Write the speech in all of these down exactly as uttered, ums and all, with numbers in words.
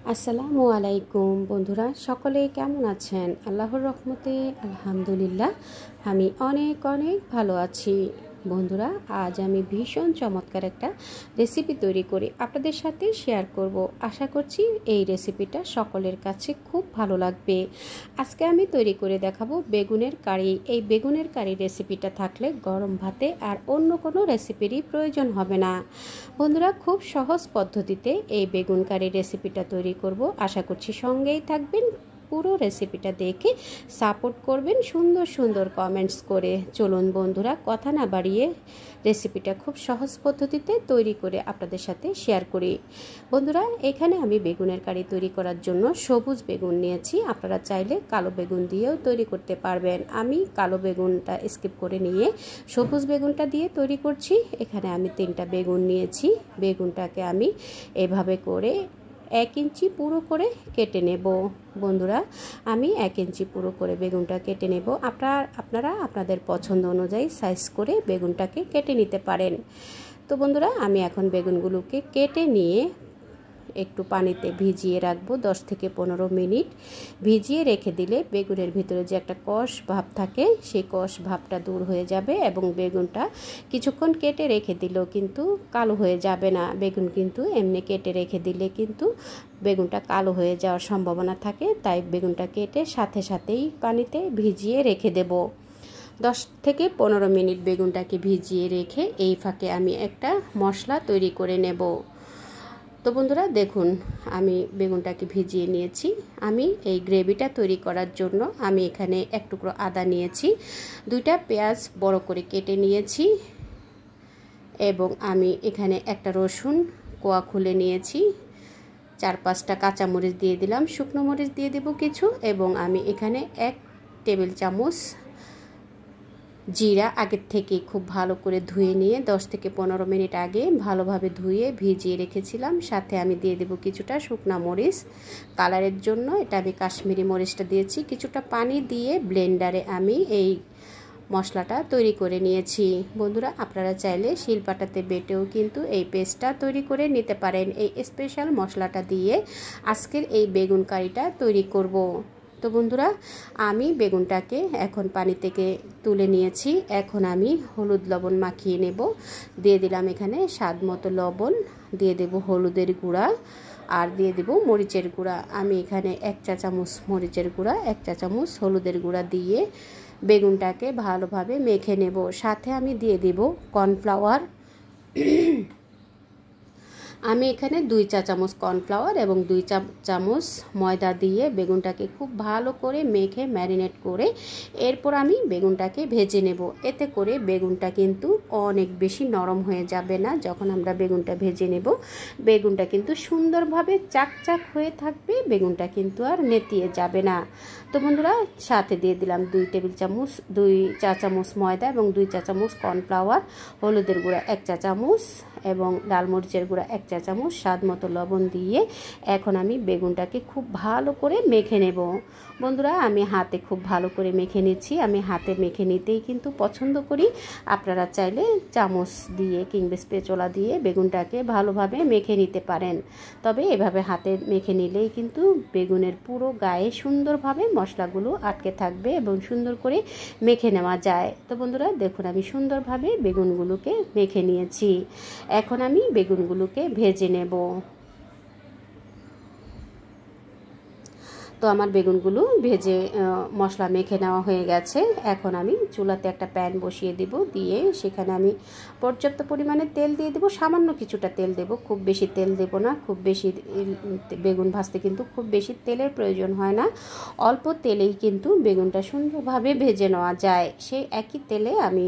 আসসালামু আলাইকুম বন্ধুরা, সকলে কেমন আছেন? আল্লাহর রহমতে আলহামদুলিল্লাহ আমি অনেক অনেক ভালো আছি। বন্ধুরা, আজ আমি ভীষণ চমৎকার একটা রেসিপি তৈরি করে আপনাদের সাথে শেয়ার করব। আশা করছি এই রেসিপিটা সকলের কাছে খুব ভালো লাগবে। আজকে আমি তৈরি করে দেখাবো বেগুনের কারি। এই বেগুনের কারি রেসিপিটা থাকলে গরম ভাতে আর অন্য কোনো রেসিপিরই প্রয়োজন হবে না। বন্ধুরা, খুব সহজ পদ্ধতিতে এই বেগুন কারি রেসিপিটা তৈরি করব। আশা করছি সঙ্গেই থাকবেন, পুরো রেসিপিটা দেখে সাপোর্ট করবেন সুন্দর সুন্দর কমেন্টস করে। চলুন বন্ধুরা, কথা না বাড়িয়ে রেসিপিটা খুব সহজ পদ্ধতিতে তৈরি করে আপনাদের সাথে শেয়ার করি। বন্ধুরা, এখানে আমি বেগুনের কারি তৈরি করার জন্য সবুজ বেগুন নিয়েছি। আপনারা চাইলে কালো বেগুন দিয়েও তৈরি করতে পারবেন। আমি কালো বেগুনটা স্কিপ করে নিয়ে সবুজ বেগুনটা দিয়ে তৈরি করছি। এখানে আমি তিনটা বেগুন নিয়েছি। বেগুনটাকে আমি এভাবে করে এক ইঞ্চি পুরো করে কেটে নেব। বন্ধুরা, আমি এক ইঞ্চি পুরো করে বেগুনটা কেটে নেব। আপনার আপনারা আপনাদের পছন্দ অনুযায়ী সাইজ করে বেগুনটাকে কেটে নিতে পারেন। তো বন্ধুরা, আমি এখন বেগুনগুলোকে কেটে নিয়ে একটু পানিতে ভিজিয়ে রাখবো দশ থেকে পনেরো মিনিট। ভিজিয়ে রেখে দিলে বেগুনের ভিতরে যে একটা কষ ভাব থাকে, সেই কষ ভাবটা দূর হয়ে যাবে এবং বেগুনটা কিছুক্ষণ কেটে রেখে দিলেও কিন্তু কালো হয়ে যাবে না। বেগুন কিন্তু এমনি কেটে রেখে দিলে কিন্তু বেগুনটা কালো হয়ে যাওয়ার সম্ভাবনা থাকে। তাই বেগুনটা কেটে সাথে সাথেই পানিতে ভিজিয়ে রেখে দেব। দশ থেকে পনেরো মিনিট বেগুনটাকে ভিজিয়ে রেখে এই ফাঁকে আমি একটা মশলা তৈরি করে নেব। তো বন্ধুরা দেখুন, আমি বেগুনটাকে ভিজিয়ে নিয়েছি। আমি এই গ্রেভিটা তৈরি করার জন্য আমি এখানে এক টুকরো আদা নিয়েছি, দুইটা পেঁয়াজ বড় করে কেটে নিয়েছি এবং আমি এখানে একটা রসুন কোয়া খুলে নিয়েছি। চার পাঁচটা কাঁচামরিচ দিয়ে দিলাম, শুকনো মরিচ দিয়ে দেব কিছু, এবং আমি এখানে এক টেবিল চামচ জিরা আগের থেকে খুব ভালো করে ধুয়ে নিয়ে দশ থেকে পনেরো মিনিট আগে ভালোভাবে ধুয়ে ভিজিয়ে রেখেছিলাম। সাথে আমি দিয়ে দেব কিছুটা শুকনো মরিচ কালারের জন্য। এটা আমি কাশ্মীরি মরিচটা দিয়েছি। কিছুটা পানি দিয়ে ব্লেন্ডারে আমি এই মশলাটা তৈরি করে নিয়েছি। বন্ধুরা, আপনারা চাইলে শিলপাটাতে বেটেও কিন্তু এই পেস্টটা তৈরি করে নিতে পারেন। এই স্পেশাল মশলাটা দিয়ে আজকের এই বেগুন কারিটা তৈরি করব। তো বন্ধুরা, আমি বেগুনটাকে এখন পানি থেকে তুলে নিয়েছি। এখন আমি হলুদ লবণ মাখিয়ে নেব। দিয়ে দিলাম এখানে স্বাদ মতো লবণ, দিয়ে দেব হলুদের গুঁড়া, আর দিয়ে দেব মরিচের গুঁড়া। আমি এখানে এক চা চামচ মরিচের গুঁড়া, এক চা চামচ হলুদের গুঁড়া দিয়ে বেগুনটাকে ভালোভাবে মেখে নেব। সাথে আমি দিয়ে দেব কর্নফ্লাওয়ার। আমি এখানে দুই চা চামচ কর্নফ্লাওয়ার এবং দুই চা চামচ ময়দা দিয়ে বেগুনটাকে খুব ভালো করে মেখে ম্যারিনেট করে এরপর আমি বেগুনটাকে ভেজে নেব। এতে করে বেগুনটা কিন্তু অনেক বেশি নরম হয়ে যাবে না। যখন আমরা বেগুনটা ভেজে নেব, বেগুনটা কিন্তু সুন্দরভাবে চাকচাক হয়ে থাকবে, বেগুনটা কিন্তু আর নেতিয়ে যাবে না। তো বন্ধুরা, সাথে দিয়ে দিলাম দুই টেবিল চামচ দুই চা চামচ ময়দা এবং দুই চা চামচ কর্নফ্লাওয়ার, হলুদের গুঁড়া এক চা চামচ এবং লাল মরিচের গুঁড়া এক চা চামচ, স্বাদ মতো লবণ দিয়ে এখন আমি বেগুনটাকে খুব ভালো করে মেখে নেব। বন্ধুরা, আমি হাতে খুব ভালো করে মেখে নিচ্ছি। আমি হাতে মেখে নিতেই কিন্তু পছন্দ করি। আপনারা চাইলে চামচ দিয়ে কিংবা স্প্যাচুলা দিয়ে বেগুনটাকে ভালোভাবে মেখে নিতে পারেন। তবে এভাবে হাতে মেখে নিলেই কিন্তু বেগুনের পুরো গায়ে সুন্দরভাবে মশলাগুলো আটকে থাকবে এবং সুন্দর করে মেখে নেওয়া যায়। তো বন্ধুরা দেখুন, আমি সুন্দরভাবে বেগুনগুলোকে মেখে নিয়েছি। এখন আমি বেগুনগুলোকে ভেজে নেব। তো আমার বেগুনগুলো ভেজে মশলা মেখে নেওয়া হয়ে গেছে। এখন আমি চুলাতে একটা প্যান বসিয়ে দেব। দিয়ে সেখানে আমি পর্যাপ্ত পরিমাণে তেল দিয়ে দেব। সামান্য কিছুটা তেল দেব, খুব বেশি তেল দেব না। খুব বেশি বেগুন ভাজতে কিন্তু খুব বেশি তেলের প্রয়োজন হয় না। অল্প তেলেই কিন্তু বেগুনটা সুন্দরভাবে ভেজে নেওয়া যায়। সেই একই তেলে আমি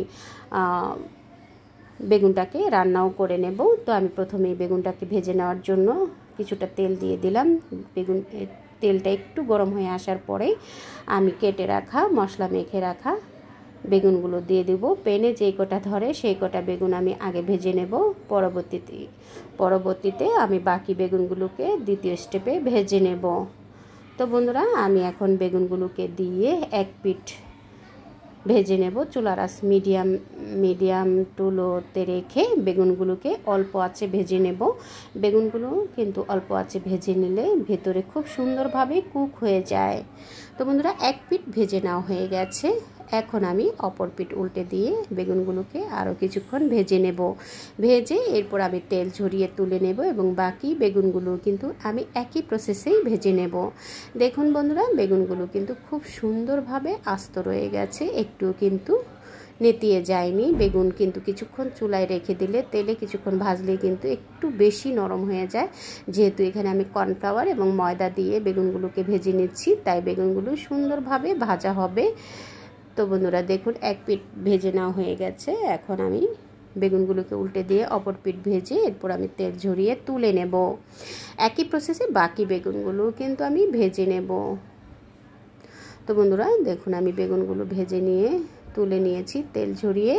বেগুনটাকে রান্নাও করে নেব। তো আমি প্রথমে বেগুনটাকে ভেজে নেওয়ার জন্য কিছুটা তেল দিয়ে দিলাম। বেগুন তেলটা একটু গরম হয়ে আসার পরে আমি কেটে রাখা মশলা মেখে রাখা বেগুনগুলো দিয়ে দেব। প্যানে যেই কটা ধরে সেই কটা বেগুন আমি আগে ভেজে নেব। পরবর্তীতে পরবর্তীতে আমি বাকি বেগুনগুলোকে দ্বিতীয় স্টেপে ভেজে নেব। তো বন্ধুরা, আমি এখন বেগুনগুলোকে দিয়ে এক পিঠ ভেজে নেব। চুলার আঁচ মিডিয়াম মিডিয়াম টু লোতে রেখে বেগুনগুলোকে অল্প আঁচে ভেজে নেব। বেগুনগুলো কিন্তু অল্প আঁচে ভেজে নিলে ভেতরে খুব সুন্দরভাবে কুক হয়ে যায়। তো বন্ধুরা, এক পিঠ ভেজে নেওয়া হয়ে গেছে। এখন আমি অপর পিঠ উল্টে দিয়ে বেগুনগুলোকে আরও কিছুক্ষণ ভেজে নেব। ভেজে এরপর আমি তেল ঝরিয়ে তুলে নেব এবং বাকি বেগুনগুলো কিন্তু আমি একই প্রসেসেই ভেজে নেব। দেখুন বন্ধুরা, বেগুনগুলো কিন্তু খুব সুন্দরভাবে আস্ত রয়ে গেছে, একটুও কিন্তু নেতিয়ে যায়নি। বেগুন কিন্তু কিছুক্ষণ চুলায় রেখে দিলে, তেলে কিছুক্ষণ ভাজলে কিন্তু একটু বেশি নরম হয়ে যায়। যেহেতু এখানে আমি কর্নফ্লাওয়ার এবং ময়দা দিয়ে বেগুনগুলোকে ভেজে নিচ্ছি, তাই বেগুনগুলো সুন্দরভাবে ভাজা হবে। তো বন্ধুরা দেখুন, এক পিঠ ভেজে নেওয়া হয়ে গেছে। এখন আমি বেগুনগুলোকে উল্টে দিয়ে অপর পিঠ ভেজে এরপর আমি তেল ঝরিয়ে তুলে নেব। একই প্রসেসে বাকি বেগুনগুলো কিন্তু আমি ভেজে নেব। তো বন্ধুরা দেখুন, আমি বেগুনগুলো ভেজে নিয়ে তুলে নিয়েছি তেল ঝরিয়ে।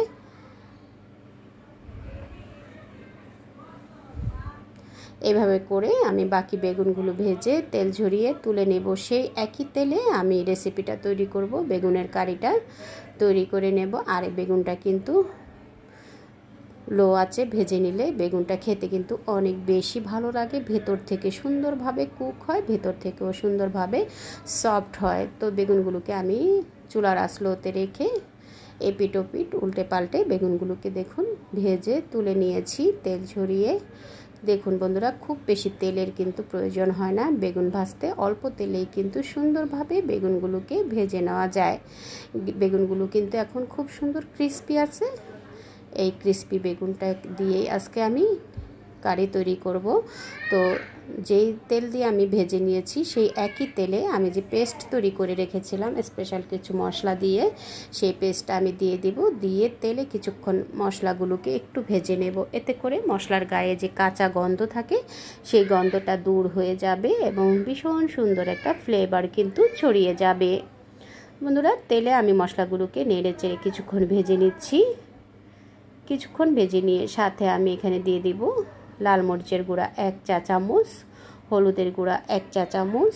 এভাবে করে আমি বাকি বেগুনগুলো ভেজে তেল ঝরিয়ে তুলে নেব। সেই একই তেলে আমি রেসিপিটা তৈরি করব, বেগুনের কারিটা তৈরি করে নেব। আর এই বেগুনটা কিন্তু লো আঁচে ভেজে নিলে বেগুনটা খেতে কিন্তু অনেক বেশি ভালো লাগে। ভেতর থেকে সুন্দরভাবে কুক হয়, ভেতর থেকেও সুন্দরভাবে সফট হয়। তো বেগুনগুলোকে আমি চুলার আঁচ লোতে রেখে এপিট ওপিট উল্টে পাল্টে বেগুনগুলোকে দেখুন ভেজে তুলে নিয়েছি তেল ঝরিয়ে। দেখুন বন্ধুরা, খুব বেশি তেলের কিন্তু প্রয়োজন হয় না বেগুন ভাজতে, অল্প তেলেই কিন্তু সুন্দরভাবে বেগুনগুলোকে ভেজে নেওয়া যায়। বেগুনগুলো কিন্তু এখন খুব সুন্দর ক্রিস্পি আছে। এই ক্রিস্পি বেগুনটা দিয়েই আজকে আমি কারি তৈরি করব। তো যেই তেল দিয়ে আমি ভেজে নিয়েছি সেই একই তেলে আমি যে পেস্ট তৈরি করে রেখেছিলাম স্পেশাল কিছু মশলা দিয়ে, সেই পেস্টটা আমি দিয়ে দিব। দিয়ে তেলে কিছুক্ষণ মশলাগুলোকে একটু ভেজে নেব। এতে করে মশলার গায়ে যে কাঁচা গন্ধ থাকে সেই গন্ধটা দূর হয়ে যাবে এবং ভীষণ সুন্দর একটা ফ্লেভার কিন্তু ছড়িয়ে যাবে। বন্ধুরা, তেলে আমি মশলাগুলোকে নেড়ে চেড়ে কিছুক্ষণ ভেজে নিচ্ছি। কিছুক্ষণ ভেজে নিয়ে সাথে আমি এখানে দিয়ে দিব লাল মরিচের গুঁড়া এক চা চামচ, হলুদের গুঁড়া এক চা চামচ,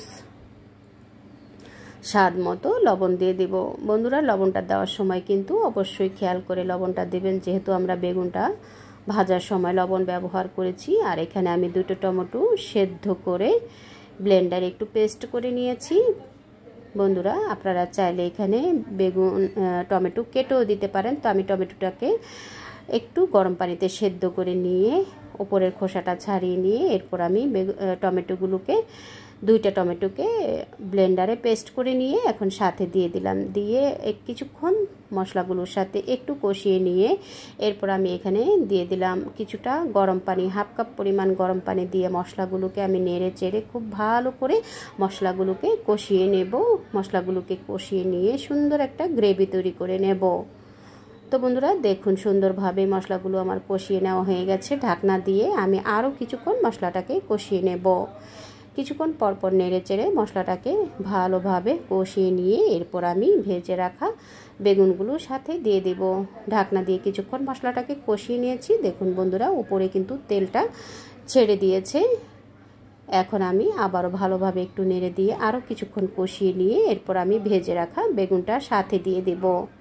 স্বাদ মতো লবণ দিয়ে দেব। বন্ধুরা, লবণটা দেওয়ার সময় কিন্তু অবশ্যই খেয়াল করে লবণটা দেবেন, যেহেতু আমরা বেগুনটা ভাজার সময় লবণ ব্যবহার করেছি। আর এখানে আমি দুটো টমেটো সেদ্ধ করে ব্লেন্ডারে একটু পেস্ট করে নিয়েছি। বন্ধুরা, আপনারা চাইলে এখানে বেগুন টমেটো কেটেও দিতে পারেন। তো আমি টমেটোটাকে একটু গরম পানিতে সেদ্ধ করে নিয়ে ওপরের খোসাটা ছাড়িয়ে নিয়ে এরপর আমি টমেটোগুলোকে দুইটা টমেটোকে ব্লেন্ডারে পেস্ট করে নিয়ে এখন সাথে দিয়ে দিলাম। দিয়ে এক কিছুক্ষণ মশলাগুলোর সাথে একটু কষিয়ে নিয়ে এরপর আমি এখানে দিয়ে দিলাম কিছুটা গরম পানি, হাফ কাপ পরিমাণ গরম পানি দিয়ে মশলাগুলোকে আমি নেড়ে চেড়ে খুব ভালো করে মশলাগুলোকে কষিয়ে নেব। মশলাগুলোকে কষিয়ে নিয়ে সুন্দর একটা গ্রেভি তৈরি করে নেব। তো বন্ধুরা দেখুন, সুন্দরভাবে মশলাগুলো আমার কষিয়ে নেওয়া হয়ে গেছে। ঢাকনা দিয়ে আমি আরও কিছুক্ষণ মশলাটাকে কষিয়ে নেব। কিছুক্ষণ পরপর নেড়ে চেড়ে মশলাটাকে ভালোভাবে কষিয়ে নিয়ে এরপর আমি ভেজে রাখা বেগুনগুলোর সাথে দিয়ে দেব। ঢাকনা দিয়ে কিছুক্ষণ মশলাটাকে কষিয়ে নিয়েছি। দেখুন বন্ধুরা, উপরে কিন্তু তেলটা ছেড়ে দিয়েছে। এখন আমি আবারও ভালোভাবে একটু নেড়ে দিয়ে আরও কিছুক্ষণ কষিয়ে নিয়ে এরপর আমি ভেজে রাখা বেগুনটা সাথে দিয়ে দেব।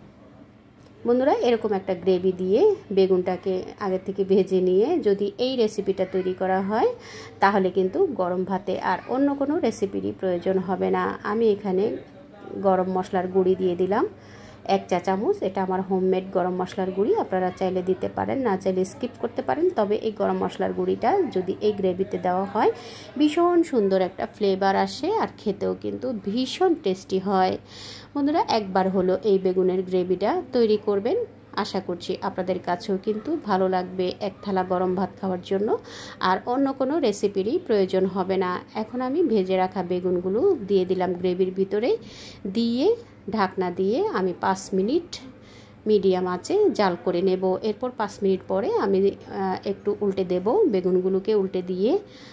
বন্ধুরা, এরকম একটা গ্রেভি দিয়ে বেগুনটাকে আগে থেকে ভেজে নিয়ে যদি এই রেসিপিটা তৈরি করা হয় তাহলে কিন্তু গরম ভাতে আর অন্য কোনো রেসিপিরই প্রয়োজন হবে না। আমি এখানে গরম মশলার গুঁড়ি দিয়ে দিলাম এক চা চামচ। এটা আমার হোমমেড গরম মশলার গুঁড়ি, আপনারা চাইলে দিতে পারেন, না চাইলে স্কিপ করতে পারেন। তবে এই গরম মশলার গুঁড়িটা যদি এই গ্রেভিতে দেওয়া হয় ভীষণ সুন্দর একটা ফ্লেভার আসে আর খেতেও কিন্তু ভীষণ টেস্টি হয়। বন্ধুরা, একবার হলো এই বেগুনের গ্রেভিটা তৈরি করবেন, আশা করছি আপনাদের কাছেও কিন্তু ভালো লাগবে এক থালা গরম ভাত খাওয়ার জন্য। আর অন্য কোনো রেসিপিরই প্রয়োজন হবে না। এখন আমি ভেজে রাখা বেগুনগুলো দিয়ে দিলাম গ্রেভির ভিতরে, দিয়ে ঢাকনা দিয়ে আমি পাঁচ মিনিট মিডিয়াম আঁচে জাল করে নেব। এরপর পাঁচ মিনিট পরে আমি একটু উল্টে দেব, বেগুনগুলোকে উল্টে দিয়ে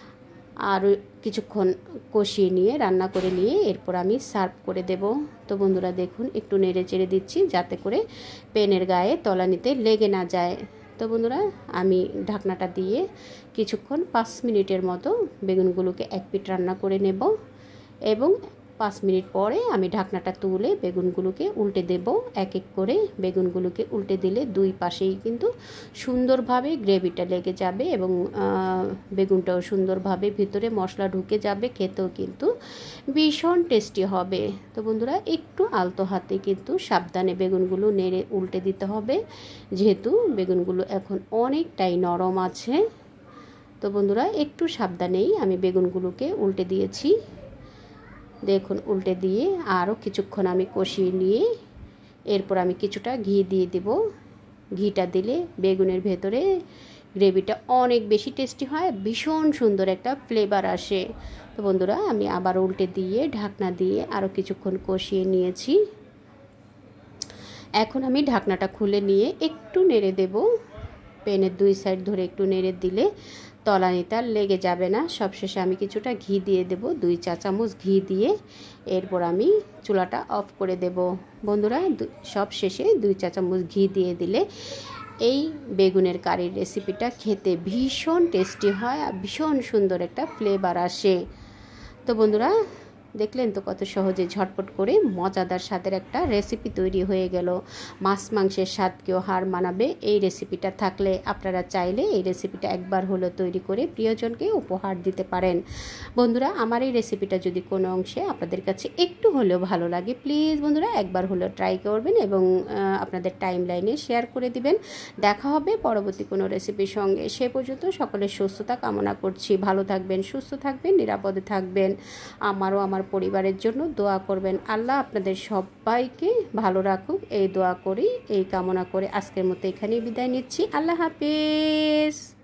আর কিছুক্ষণ কষিয়ে নিয়ে রান্না করে নিয়ে এরপর আমি সার্ভ করে দেব। তো বন্ধুরা দেখুন, একটু নেড়ে চেড়ে দিচ্ছি যাতে করে প্যানের গায়ে তলানিতে লেগে না যায়। তো বন্ধুরা, আমি ঢাকনাটা দিয়ে কিছুক্ষণ পাঁচ মিনিটের মতো বেগুনগুলোকে এক পিঠ রান্না করে নেব এবং পাঁচ মিনিট পরে আমি ঢাকনাটা তুলে বেগুনগুলোকে উল্টে দেব। এক এক করে বেগুনগুলোকে উল্টে দিলে দুই পাশেই কিন্তু সুন্দরভাবে গ্রেভিটা লেগে যাবে এবং বেগুনটাও সুন্দরভাবে ভিতরে মশলা ঢুকে যাবে, খেতেও কিন্তু ভীষণ টেস্টি হবে। তো বন্ধুরা একটু আলতো হাতে কিন্তু সাবধানে বেগুনগুলো নেড়ে উল্টে দিতে হবে, যেহেতু বেগুনগুলো এখন অনেকটাই নরম আছে। তো বন্ধুরা একটু সাবধানেই আমি বেগুনগুলোকে উল্টে দিয়েছি। দেখুন উল্টে দিয়ে আরও কিছুক্ষণ আমি কষিয়ে নিয়ে এরপর আমি কিছুটা ঘি দিয়ে দেব। ঘিটা দিলে বেগুনের ভেতরে গ্রেভিটা অনেক বেশি টেস্টি হয়, ভীষণ সুন্দর একটা ফ্লেভার আসে। তো বন্ধুরা আমি আবার উল্টে দিয়ে ঢাকনা দিয়ে আরও কিছুক্ষণ কষিয়ে নিয়েছি। এখন আমি ঢাকনাটা খুলে নিয়ে একটু নেড়ে দেব। প্যানের দুই সাইড ধরে একটু নেড়ে দিলে তলানিটা লেগে যাবে না। সবশেষে আমি কিছুটা ঘি দিয়ে দেব, দুই চা চামচ ঘি দিয়ে এরপর আমি চুলাটা অফ করে দেব। বন্ধুরা সব শেষে দুই চা চামচ ঘি দিয়ে দিলে এই বেগুনের কারির রেসিপিটা খেতে ভীষণ টেস্টি হয় আর ভীষণ সুন্দর একটা ফ্লেভার আসে। তো বন্ধুরা দেখলেন তো কত সহজে ঝটপট করে মজাদার স্বাদের একটা রেসিপি তৈরি হয়ে গেল। মাছ মাংসের স্বাদকেও হার মানাবে এই রেসিপিটা থাকলে। আপনারা চাইলে এই রেসিপিটা একবার হলো তৈরি করে প্রিয়জনকে উপহার দিতে পারেন। বন্ধুরা আমার এই রেসিপিটা যদি কোনো অংশে আপনাদের কাছে একটু হলেও ভালো লাগে, প্লিজ বন্ধুরা একবার হলেও ট্রাই করবেন এবং আপনাদের টাইম লাইনে শেয়ার করে দিবেন। দেখা হবে পরবর্তী কোনো রেসিপির সঙ্গে। সে পর্যন্ত সকলের সুস্থতা কামনা করছি। ভালো থাকবেন, সুস্থ থাকবেন, নিরাপদে থাকবেন। আমারও আমার পরিবারের জন্য দোয়া করবেন। আল্লাহ আপনাদের সবাইকে ভালো রাখুক এই দোয়া করি, এই কামনা করে আজকের মতো এখানেই বিদায় নিচ্ছি। আল্লাহ হাফেজ।